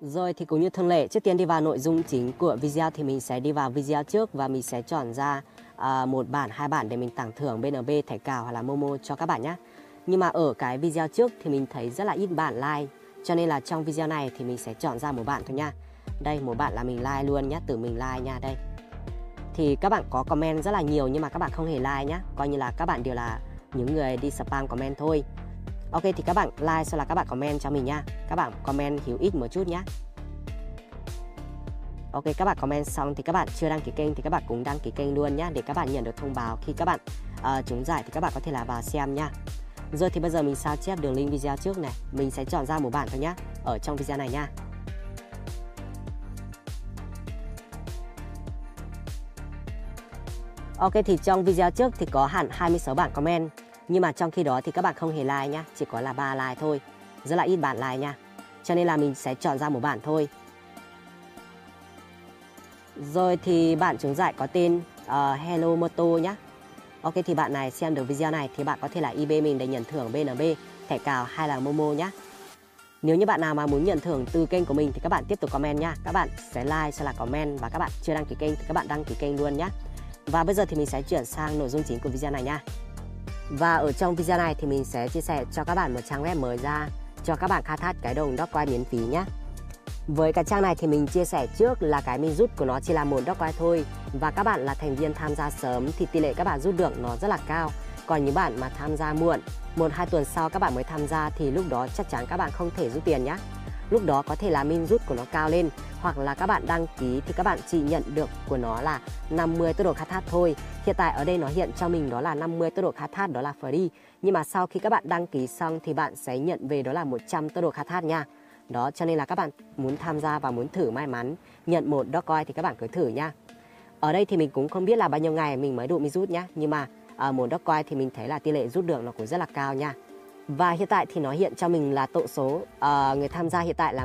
Rồi thì cũng như thường lệ, trước tiên đi vào nội dung chính của video thì mình sẽ đi vào video trước và mình sẽ chọn ra một bản, hai bản để mình tặng thưởng BNB, thẻ cào hoặc là Momo cho các bạn nhé. Nhưng mà ở cái video trước thì mình thấy rất là ít bạn like, cho nên là trong video này thì mình sẽ chọn ra một bạn thôi nha. Đây, một bạn là mình like luôn nhé, tự mình like nha. Đây thì các bạn có comment rất là nhiều nhưng mà các bạn không hề like nhé, coi như là các bạn đều là những người đi spam comment thôi. Ok, thì các bạn like sau là các bạn comment cho mình nha. Các bạn comment hiểu ít một chút nhé. Ok, các bạn comment xong thì các bạn chưa đăng ký kênh thì các bạn cũng đăng ký kênh luôn nhé, để các bạn nhận được thông báo khi các bạn trúng giải thì các bạn có thể là vào xem nha. Rồi thì bây giờ mình sao chép đường link video trước này. Mình sẽ chọn ra một bản thôi nhé, ở trong video này nha. Ok, thì trong video trước thì có hẳn 26 bạn comment, nhưng mà trong khi đó thì các bạn không hề like nhá, chỉ có là 3 like thôi. Rất là ít bạn like nha. Cho nên là mình sẽ chọn ra một bạn thôi. Rồi thì bạn trúng giải có tên Hello Moto nhá. Ok, thì bạn này xem được video này thì bạn có thể là IB mình để nhận thưởng BNB, thẻ cào hay là Momo nhá. Nếu như bạn nào mà muốn nhận thưởng từ kênh của mình thì các bạn tiếp tục comment nha. Các bạn sẽ like sau là comment, và các bạn chưa đăng ký kênh thì các bạn đăng ký kênh luôn nhá. Và bây giờ thì mình sẽ chuyển sang nội dung chính của video này nha. Và ở trong video này thì mình sẽ chia sẻ cho các bạn một trang web mới ra cho các bạn khai thác cái đồng Dogecoin miễn phí nhé. Với cái trang này thì mình chia sẻ trước là cái mình rút của nó chỉ là một Dogecoin thôi, và các bạn là thành viên tham gia sớm thì tỷ lệ các bạn rút được nó rất là cao. Còn những bạn mà tham gia muộn, 1-2 tuần sau các bạn mới tham gia thì lúc đó chắc chắn các bạn không thể rút tiền nhé. Lúc đó có thể là min rút của nó cao lên, hoặc là các bạn đăng ký thì các bạn chỉ nhận được của nó là 50 tốc độ khai thác thôi. Hiện tại ở đây nó hiện cho mình đó là 50 tốc độ khai thác, đó là free. Nhưng mà sau khi các bạn đăng ký xong thì bạn sẽ nhận về đó là 100 tốc độ khai thác nha. Đó, cho nên là các bạn muốn tham gia và muốn thử may mắn nhận một Dogecoin thì các bạn cứ thử nha. Ở đây thì mình cũng không biết là bao nhiêu ngày mình mới đủ mình rút nhá, nhưng mà một Dogecoin thì mình thấy là tỷ lệ rút được nó cũng rất là cao nha. Và hiện tại thì nó hiện cho mình là tổng số người tham gia hiện tại là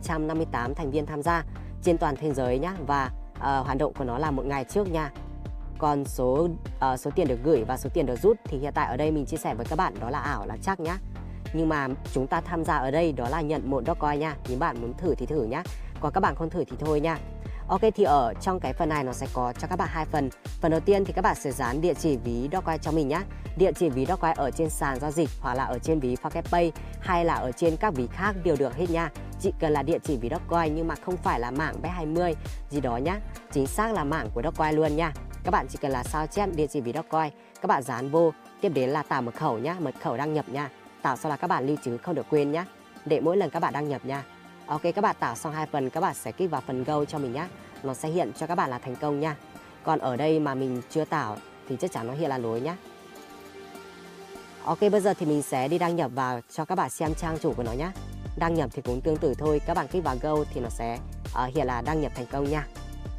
1358 thành viên tham gia trên toàn thế giới nhá, và hoạt động của nó là một ngày trước nha. Còn số tiền được gửi và số tiền được rút thì hiện tại ở đây mình chia sẻ với các bạn đó là ảo là chắc nhá. Nhưng mà chúng ta tham gia ở đây đó là nhận một Dogecoin nha. Những bạn muốn thử thì thử nhá, còn các bạn không thử thì thôi nha. Ok, thì ở trong cái phần này nó sẽ có cho các bạn hai phần. Phần đầu tiên thì các bạn sẽ dán địa chỉ ví Dogecoin cho mình nhá. Địa chỉ ví Dogecoin ở trên sàn giao dịch hoặc là ở trên ví Pay hay là ở trên các ví khác đều được hết nha. Chỉ cần là địa chỉ ví Dogecoin nhưng mà không phải là mảng Bet20 gì đó nhá. Chính xác là mảng của Dogecoin luôn nha. Các bạn chỉ cần là sao chép địa chỉ ví Dogecoin, các bạn dán vô, tiếp đến là tạo mật khẩu nhá, mật khẩu đăng nhập nha. Tạo sau là các bạn lưu trữ không được quên nhá, để mỗi lần các bạn đăng nhập nha. Ok, các bạn tạo xong hai phần các bạn sẽ kích vào phần Go cho mình nhá. Nó sẽ hiện cho các bạn là thành công nha. Còn ở đây mà mình chưa tạo thì chắc chắn nó hiện là lỗi nhá. Ok, bây giờ thì mình sẽ đi đăng nhập vào cho các bạn xem trang chủ của nó nhá. Đăng nhập thì cũng tương tự thôi, các bạn kích vào Go thì nó sẽ hiện là đăng nhập thành công nha.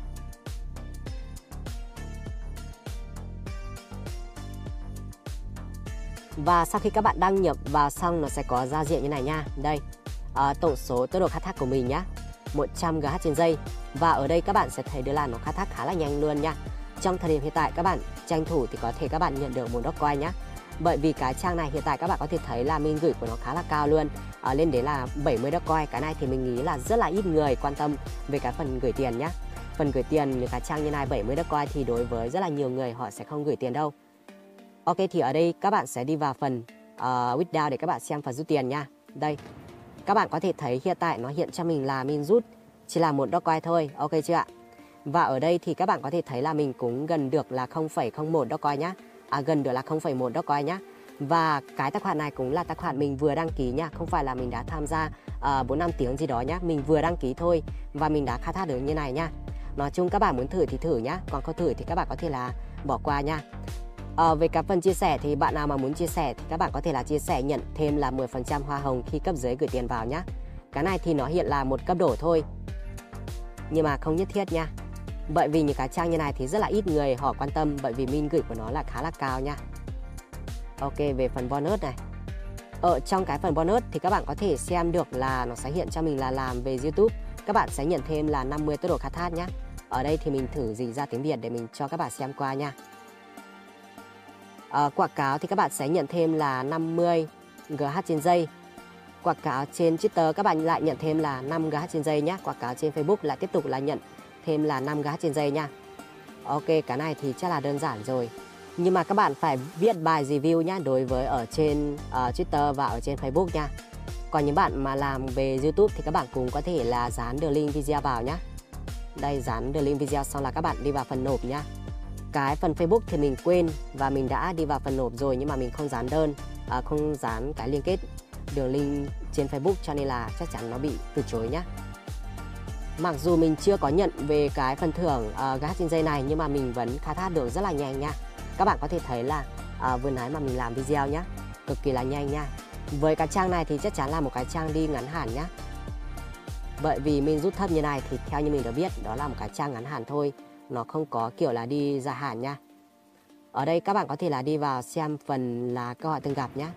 Và sau khi các bạn đăng nhập vào xong nó sẽ có giao diện như này nha. Đây, tổng số tốc độ khai thác của mình nhá, 100 GH trên giây. Và ở đây các bạn sẽ thấy được là nó khai thác khá là nhanh luôn nha. Trong thời điểm hiện tại các bạn tranh thủ thì có thể các bạn nhận được một Dogecoin nhá. Bởi vì cái trang này hiện tại các bạn có thể thấy là mình gửi của nó khá là cao luôn, lên đến là 70 Dogecoin. Cái này thì mình nghĩ là rất là ít người quan tâm về cái phần gửi tiền nhá. Phần gửi tiền những cái trang như này 70 Dogecoin thì đối với rất là nhiều người họ sẽ không gửi tiền đâu. Ok, thì ở đây các bạn sẽ đi vào phần withdraw để các bạn xem phần rút tiền nha. Đây, các bạn có thể thấy hiện tại nó hiện cho mình là mình rút chỉ là một Dogecoin thôi, ok chưa ạ? Và ở đây thì các bạn có thể thấy là mình cũng gần được là 0,01 Dogecoin nhá. Gần được là 0,1 Dogecoin nhá. Và cái tài khoản này cũng là tài khoản mình vừa đăng ký nha, không phải là mình đã tham gia 4-5 tiếng gì đó nhá. Mình vừa đăng ký thôi và mình đã khai thác được như này nhá. Nói chung các bạn muốn thử thì thử nhá, còn không thử thì các bạn có thể là bỏ qua nha. Về các phần chia sẻ thì bạn nào mà muốn chia sẻ thì các bạn có thể là chia sẻ nhận thêm là 10% hoa hồng khi cấp dưới gửi tiền vào nhá. Cái này thì nó hiện là một cấp đổ thôi, nhưng mà không nhất thiết nha. Bởi vì những cái trang như này thì rất là ít người họ quan tâm, bởi vì min gửi của nó là khá là cao nha. Ok, về phần bonus này. Ở trong cái phần bonus thì các bạn có thể xem được là nó sẽ hiện cho mình là làm về YouTube. Các bạn sẽ nhận thêm là 50 tốc độ khai thác nhá. Ở đây thì mình thử dịch ra tiếng Việt để mình cho các bạn xem qua nha. Quảng cáo thì các bạn sẽ nhận thêm là 50 GH trên giây. Quảng cáo trên Twitter các bạn lại nhận thêm là 5 GHz trên giây nhé. Quảng cáo trên Facebook lại tiếp tục là nhận thêm là 5 GHz trên giây nha. Ok, cái này thì chắc là đơn giản rồi. Nhưng mà các bạn phải viết bài review nhá, đối với ở trên Twitter và ở trên Facebook nha. Còn những bạn mà làm về YouTube thì các bạn cũng có thể là dán the link video vào nhá. Đây, dán the link video xong là các bạn đi vào phần nộp nhá. Cái phần Facebook thì mình quên và mình đã đi vào phần nộp rồi, nhưng mà mình không dán đơn, không dán cái liên kết đường link trên Facebook, cho nên là chắc chắn nó bị từ chối nhá. Mặc dù mình chưa có nhận về cái phần thưởng GHz trên giây này, nhưng mà mình vẫn khai thác được rất là nhanh nha. Các bạn có thể thấy là vừa nãy mà mình làm video nhá, cực kỳ là nhanh nha. Với cái trang này thì chắc chắn là một cái trang đi ngắn hạn nhá. Bởi vì mình rút thấp như này thì theo như mình đã biết, đó là một cái trang ngắn hạn thôi, nó không có kiểu là đi dài hạn nha. Ở đây các bạn có thể là đi vào xem phần là câu hỏi thường gặp nhé.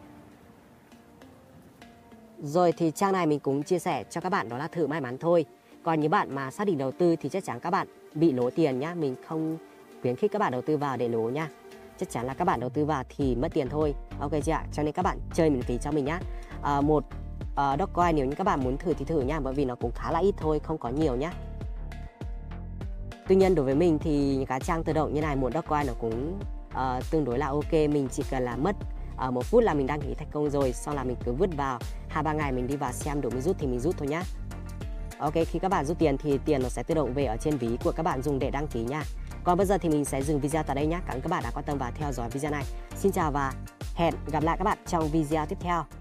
Rồi thì trang này mình cũng chia sẻ cho các bạn đó là thử may mắn thôi. Còn những bạn mà xác định đầu tư thì chắc chắn các bạn bị lỗ tiền nhá. Mình không khuyến khích các bạn đầu tư vào để lỗ nha. Chắc chắn là các bạn đầu tư vào thì mất tiền thôi. Ok chưa ạ? Cho nên các bạn chơi miễn phí cho mình nhá. Một Dogecoin nếu như các bạn muốn thử thì thử nha, bởi vì nó cũng khá là ít thôi, không có nhiều nhá. Tuy nhiên đối với mình thì những cái trang tự động như này, một Dogecoin nó cũng tương đối là ok. Mình chỉ cần là mất 1 phút là mình đăng ký thành công rồi, sau là mình cứ vứt vào 2-3 ngày mình đi vào xem đủ mình rút thì mình rút thôi nhá. Ok, khi các bạn rút tiền thì tiền nó sẽ tự động về ở trên ví của các bạn dùng để đăng ký nha. Còn bây giờ thì mình sẽ dừng video tại đây nhé. Cảm ơn các bạn đã quan tâm và theo dõi video này. Xin chào và hẹn gặp lại các bạn trong video tiếp theo.